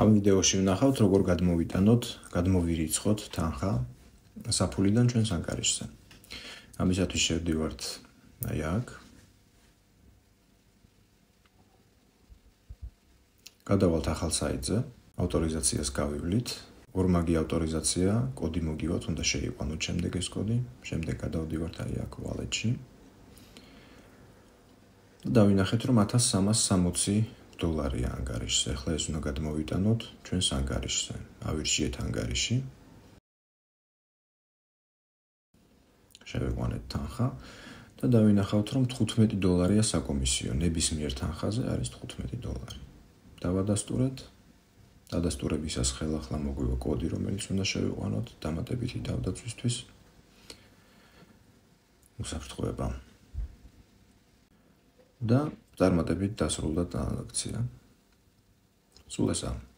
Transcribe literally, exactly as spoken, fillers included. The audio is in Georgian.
ამ ვიდეოში ვნახავთ, როგორ გადმოვიტანოთ, გადმოვირიცხოთ თანხა საფულიდან ჩვენს ანგარიშზე. ამისათვის შევდივართ აი აქ. გადავალთ ახალ საიტზე, ავტორიზაციას გავივლით. ორმაგი ავტორიზაცია, კოდი მოგივათ, უნდა შეიყვანოთ შემდეგ ეს კოდი. შემდეგ გადავდივართ აი აქ ვალეტში. და დავინახეთ, რომ ათას სამას სამოცი დოლარია ანგარიშზე. ახლა ეს უნდა გადმოვიტანოთ ჩვენს ანგარიშზე. ავირჩიეთ ანგარიში. შევიყვანეთ თანხა და დავინახავთ, რომ თხუთმეტი დოლარია საკომისიო. ნებისმიერ თანხაზე არის თხუთმეტი დოლარი. დავადასტურეთ. დადასტურებისას ხელახლა მოგვივა კოდი, რომელიც უნდა შევიყვანოთ დამატებითი თავდაცვისთვის. უსაფრთხოება. და წარმატებით დასრულდა ტრანზაქცია. სულ ესაა.